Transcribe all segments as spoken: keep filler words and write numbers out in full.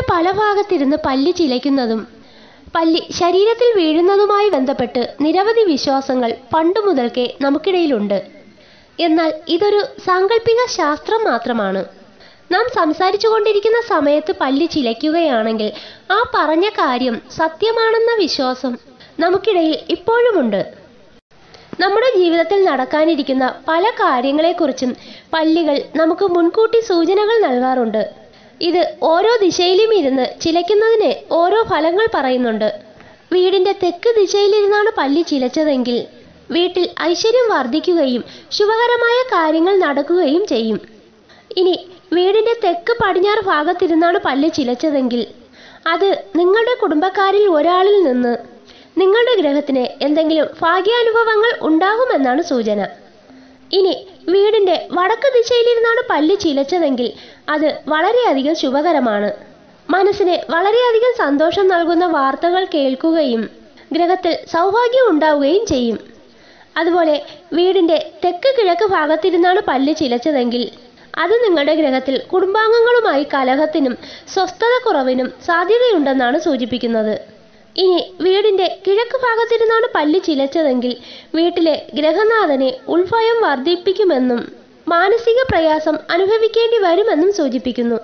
ശരീരത്തിന്റെ പല ഭാഗത്തിരുന്ന് പല്ല് ചിലയ്ക്കുന്നതും പല്ല് ശരീരത്തിൽ വീഴുന്നതുമായി ബന്ധപ്പെട്ട് നിരവധി വിശ്വാസങ്ങൾ പണ്ടു മുതൽക്കേ നമുക്കിടയിലുണ്ട്. എന്നാൽ ഇതൊരു സാങ്കല്പിക ശാസ്ത്രം മാത്രമാണ്. നാം സംസാരിച്ചു കൊണ്ടിരിക്കുന്ന സമയത്ത് പല്ല് ചിലയ്ക്കുകയാണെങ്കിൽ ആ പറഞ്ഞ കാര്യം സത്യമാണെന്ന വിശ്വാസം നമുക്കിടയിൽ ഇപ്പോഴുമുണ്ട്. നമ്മുടെ ജീവിതത്തിൽ നടക്കാനിരിക്കുന്ന പല കാര്യങ്ങളെക്കുറിച്ചും പല്ലുകൾ നമുക്ക് മുൻകൂട്ടി സൂചനകൾ നൽകാറുണ്ട്. ഇത് ഓരോ ദിശയിലും ഇരുന്ന് ചിലയ്ക്കുന്നതിന് ഓരോ ഫലങ്ങൾ പറയുന്നുണ്ട്. വീടിന്റെ തെക്ക് ദിശയിലിരുന്നാണ് പല്ല് ചിലച്ചതെങ്കിൽ വീട്ടിൽ ഐശ്വര്യം വർദ്ധിക്കുകയും ശുഭകരമായ കാര്യങ്ങൾ നടക്കുകയും ചെയ്യും. ഇനി വീടിന്റെ തെക്ക് പടിഞ്ഞാറ് ഭാഗത്തിരുന്നാണ് പല്ല് ചിലച്ചതെങ്കിൽ അത് നിങ്ങളുടെ കുടുംബക്കാരിൽ ഒരാളിൽ നിന്ന് നിങ്ങളുടെ ഗ്രഹത്തിന് എന്തെങ്കിലും ഭാഗ്യാനുഭവങ്ങൾ ഉണ്ടാകുമെന്നാണ് സൂചന. ഇനി വീടിന്റെ വടക്ക് ദിശയിലിരുന്നാണ് പല്ല് ചിലച്ചതെങ്കിൽ അത് വളരെയധികം ശുഭകരമാണ്. മനസ്സിന് വളരെയധികം സന്തോഷം നൽകുന്ന വാർത്തകൾ കേൾക്കുകയും ഗ്രഹത്തിൽ സൗഭാഗ്യം ഉണ്ടാവുകയും ചെയ്യും. അതുപോലെ വീടിന്റെ തെക്ക് കിഴക്ക് ഭാഗത്തിരുന്നാണ് പല്ല് ചിലച്ചതെങ്കിൽ അത് നിങ്ങളുടെ ഗ്രഹത്തിൽ കുടുംബാംഗങ്ങളുമായി കലഹത്തിനും സ്വസ്ഥത കുറവിനും സാധ്യതയുണ്ടെന്നാണ് സൂചിപ്പിക്കുന്നത്. ഇനി വീടിന്റെ കിഴക്ക് ഭാഗത്തിരുന്നാണ് പല്ല് ചിലച്ചതെങ്കിൽ വീട്ടിലെ ഗ്രഹനാഥനെ ഉൾഭയം വർദ്ധിപ്പിക്കുമെന്നും മാനസിക പ്രയാസം അനുഭവിക്കേണ്ടി വരുമെന്നും സൂചിപ്പിക്കുന്നു.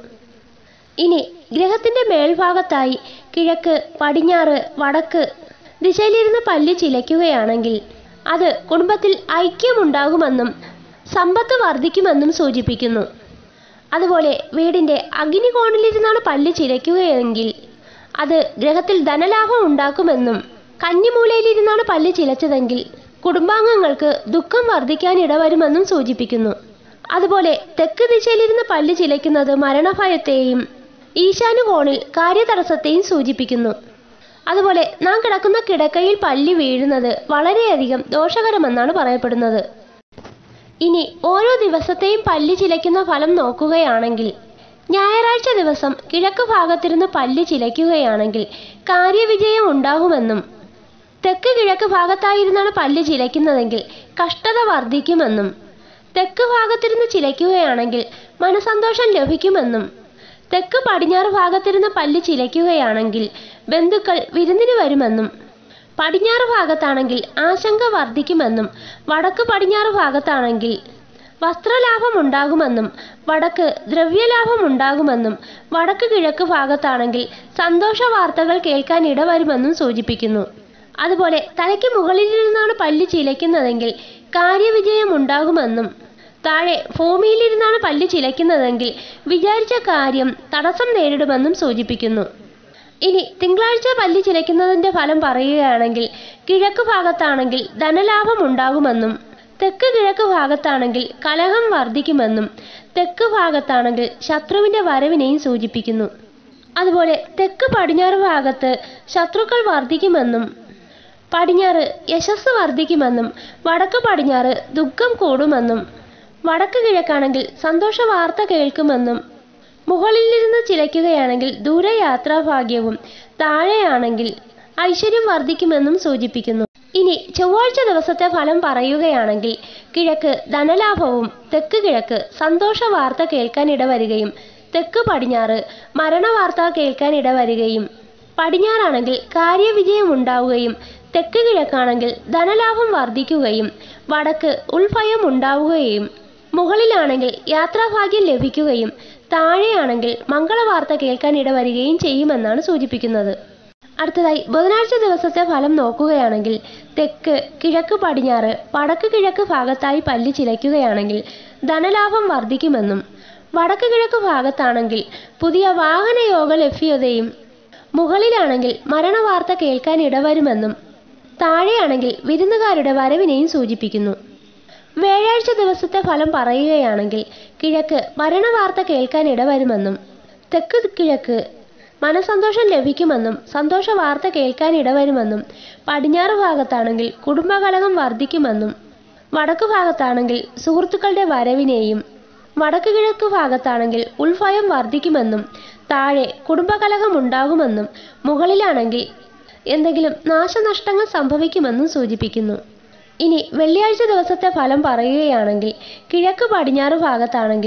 ഇനി ഗ്രഹത്തിന്റെ മേൽഭാഗത്തായി കിഴക്ക്, പടിഞ്ഞാറ്, വടക്ക് ദിശയിലിരുന്ന് പല്ല് ചിലയ്ക്കുകയാണെങ്കിൽ അത് കുടുംബത്തിൽ ഐക്യമുണ്ടാകുമെന്നും സമ്പത്ത് വർദ്ധിക്കുമെന്നും സൂചിപ്പിക്കുന്നു. അതുപോലെ വീടിന്റെ അഗ്നികോണിലിരുന്നാണ് പല്ല് ചിലയ്ക്കുകയെങ്കിൽ അത് ഗ്രഹത്തിൽ ധനലാഭം ഉണ്ടാക്കുമെന്നും കന്നിമൂലയിലിരുന്നാണ് പല്ല് ചിലച്ചതെങ്കിൽ കുടുംബാംഗങ്ങൾക്ക് ദുഃഖം വർദ്ധിക്കാൻ ഇടവരുമെന്നും സൂചിപ്പിക്കുന്നു. അതുപോലെ തെക്ക് ദിശയിലിരുന്ന് പല്ല് ചിലയ്ക്കുന്നത് മരണഭയത്തെയും ഈശാനുകോണിൽ കാര്യതടസ്സത്തെയും സൂചിപ്പിക്കുന്നു. അതുപോലെ നാം കിടക്കുന്ന കിടക്കയിൽ പല്ല് വീഴുന്നത് വളരെയധികം ദോഷകരമെന്നാണ് പറയപ്പെടുന്നത്. ഇനി ഓരോ ദിവസത്തെയും പല്ല് ചിലയ്ക്കുന്ന ഫലം നോക്കുകയാണെങ്കിൽ ഞായറാഴ്ച ദിവസം കിഴക്ക് ഭാഗത്തിരുന്ന് പല്ല് ചിലയ്ക്കുകയാണെങ്കിൽ കാര്യവിജയം ഉണ്ടാകുമെന്നും തെക്ക് കിഴക്ക് ഭാഗത്തായിരുന്നാണ് പല്ല് ചിലയ്ക്കുന്നതെങ്കിൽ കഷ്ടത വർദ്ധിക്കുമെന്നും തെക്ക് ഭാഗത്തിരുന്ന് ചിലയ്ക്കുകയാണെങ്കിൽ മനസന്തോഷം ലഭിക്കുമെന്നും തെക്ക് പടിഞ്ഞാറ് ഭാഗത്തിരുന്ന് പല്ല് ചിലയ്ക്കുകയാണെങ്കിൽ ബന്ധുക്കൾ വിരുന്നിന് വരുമെന്നും പടിഞ്ഞാറ് ഭാഗത്താണെങ്കിൽ ആശങ്ക വർദ്ധിക്കുമെന്നും വടക്ക് പടിഞ്ഞാറ് ഭാഗത്താണെങ്കിൽ വസ്ത്രലാഭം ഉണ്ടാകുമെന്നും വടക്ക് ദ്രവ്യലാഭം ഉണ്ടാകുമെന്നും വടക്ക് കിഴക്ക് ഭാഗത്താണെങ്കിൽ സന്തോഷ വാർത്തകൾ കേൾക്കാൻ ഇടവരുമെന്നും സൂചിപ്പിക്കുന്നു. അതുപോലെ തലയ്ക്ക് മുകളിലിരുന്നാണ് പല്ല് ചിലയ്ക്കുന്നതെങ്കിൽ കാര്യവിജയം ഉണ്ടാകുമെന്നും താഴെ ഭൂമിയിലിരുന്നാണ് പല്ല് ചിലയ്ക്കുന്നതെങ്കിൽ വിചാരിച്ച കാര്യം തടസ്സം നേരിടുമെന്നും സൂചിപ്പിക്കുന്നു. ഇനി തിങ്കളാഴ്ച പല്ല് ചിലയ്ക്കുന്നതിൻ്റെ ഫലം പറയുകയാണെങ്കിൽ കിഴക്ക് ഭാഗത്താണെങ്കിൽ ധനലാഭം ഉണ്ടാകുമെന്നും തെക്ക് കിഴക്ക് ഭാഗത്താണെങ്കിൽ കലഹം വർദ്ധിക്കുമെന്നും തെക്ക് ഭാഗത്താണെങ്കിൽ ശത്രുവിൻ്റെ വരവിനെയും സൂചിപ്പിക്കുന്നു. അതുപോലെ തെക്ക് പടിഞ്ഞാറ് ഭാഗത്ത് ശത്രുക്കൾ വർദ്ധിക്കുമെന്നും പടിഞ്ഞാറ് യശസ് വർദ്ധിക്കുമെന്നും വടക്ക് പടിഞ്ഞാറ് ദുഃഖം കൂടുമെന്നും വടക്ക് കിഴക്കാണെങ്കിൽ സന്തോഷ വാർത്ത കേൾക്കുമെന്നും മുകളിലിരുന്ന് ചിലയ്ക്കുകയാണെങ്കിൽ ദൂരയാത്രാഭാഗ്യവും താഴെയാണെങ്കിൽ ഐശ്വര്യം വർദ്ധിക്കുമെന്നും സൂചിപ്പിക്കുന്നു. ഇനി ചൊവ്വാഴ്ച ദിവസത്തെ ഫലം പറയുകയാണെങ്കിൽ കിഴക്ക് ധനലാഭവും തെക്ക് കിഴക്ക് സന്തോഷ വാർത്ത കേൾക്കാൻ ഇടവരികയും തെക്ക് പടിഞ്ഞാറ് മരണവാർത്ത കേൾക്കാൻ ഇടവരികയും പടിഞ്ഞാറാണെങ്കിൽ കാര്യവിജയം ഉണ്ടാവുകയും തെക്ക് കിഴക്കാണെങ്കിൽ ധനലാഭം വർദ്ധിക്കുകയും വടക്ക് ഉൾഭയം ഉണ്ടാവുകയും മുകളിലാണെങ്കിൽ യാത്രാഭാഗ്യം ലഭിക്കുകയും താഴെയാണെങ്കിൽ മംഗളവാർത്ത കേൾക്കാൻ ഇടവരികയും ചെയ്യുമെന്നാണ് സൂചിപ്പിക്കുന്നത്. അടുത്തതായി ബുധനാഴ്ച ദിവസത്തെ ഫലം നോക്കുകയാണെങ്കിൽ തെക്ക് കിഴക്ക് പടിഞ്ഞാറ് വടക്ക് കിഴക്ക് ഭാഗത്തായി പല്ല് ചിലയ്ക്കുകയാണെങ്കിൽ ധനലാഭം വർദ്ധിക്കുമെന്നും വടക്ക് കിഴക്ക് ഭാഗത്താണെങ്കിൽ പുതിയ വാഹനയോഗ ലഭ്യതയും മുകളിലാണെങ്കിൽ മരണവാർത്ത കേൾക്കാൻ ഇടവരുമെന്നും താഴെയാണെങ്കിൽ വിരുന്നുകാരുടെ വരവിനെയും സൂചിപ്പിക്കുന്നു. വ്യാഴാഴ്ച ദിവസത്തെ ഫലം പറയുകയാണെങ്കിൽ കിഴക്ക് മരണവാർത്ത കേൾക്കാൻ ഇടവരുമെന്നും തെക്ക് കിഴക്ക് മനസന്തോഷം ലഭിക്കുമെന്നും സന്തോഷ വാർത്ത കേൾക്കാൻ ഇടവരുമെന്നും പടിഞ്ഞാറ് ഭാഗത്താണെങ്കിൽ കുടുംബകലഹം വർദ്ധിക്കുമെന്നും വടക്ക് ഭാഗത്താണെങ്കിൽ സുഹൃത്തുക്കളുടെ വരവിനെയും വടക്ക് കിഴക്ക് ഭാഗത്താണെങ്കിൽ ഉൾഭയം വർദ്ധിക്കുമെന്നും താഴെ കുടുംബകലഹം ഉണ്ടാകുമെന്നും മുകളിലാണെങ്കിൽ എന്തെങ്കിലും നാശനഷ്ടങ്ങൾ സംഭവിക്കുമെന്നും സൂചിപ്പിക്കുന്നു. ഇനി വെള്ളിയാഴ്ച ദിവസത്തെ ഫലം പറയുകയാണെങ്കിൽ കിഴക്ക് പടിഞ്ഞാറ് ഭാഗത്താണെങ്കിൽ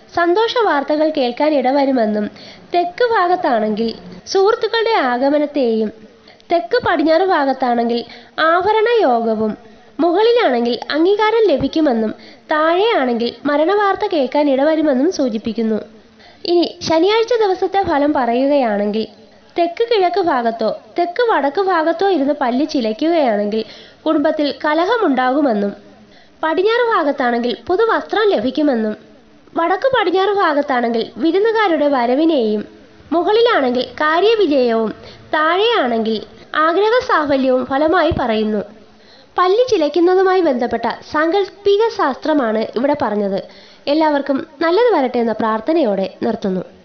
സന്തോഷ വാർത്തകൾ കേൾക്കാൻ ഇടവരുമെന്നും, തെക്ക് ഭാഗത്താണെങ്കിൽ സുഹൃത്തുക്കളുടെ ആഗമനത്തെയും, തെക്ക് പടിഞ്ഞാറ് ഭാഗത്താണെങ്കിൽ ആഭരണ യോഗവും, മുകളിലാണെങ്കിൽ അംഗീകാരം ലഭിക്കുമെന്നും, താഴെയാണെങ്കിൽ മരണവാർത്ത കേൾക്കാൻ ഇടവരുമെന്നും സൂചിപ്പിക്കുന്നു. ഇനി ശനിയാഴ്ച ദിവസത്തെ ഫലം പറയുകയാണെങ്കിൽ, തെക്ക് കിഴക്ക് ഭാഗത്തോ തെക്ക് വടക്ക് ഭാഗത്തോ ഇരുന്ന് പല്ലി ചിലയ്ക്കുകയാണെങ്കിൽ കുടുംബത്തിൽ കലഹമുണ്ടാകുമെന്നും, പടിഞ്ഞാറ് ഭാഗത്താണെങ്കിൽ പുതുവസ്ത്രം ലഭിക്കുമെന്നും, വടക്ക് പടിഞ്ഞാറ് ഭാഗത്താണെങ്കിൽ വിരുന്നുകാരുടെ വരവിനെയും, മുകളിലാണെങ്കിൽ കാര്യവിജയവും, താഴെയാണെങ്കിൽ ആഗ്രഹ സാഫല്യവും ഫലമായി പറയുന്നു. പല്ലി ചിലയ്ക്കുന്നതുമായി ബന്ധപ്പെട്ട സാങ്കല്പിക ശാസ്ത്രമാണ് ഇവിടെ പറഞ്ഞത്. എല്ലാവർക്കും നല്ലത് വരട്ടെ എന്ന പ്രാർത്ഥനയോടെ നിർത്തുന്നു.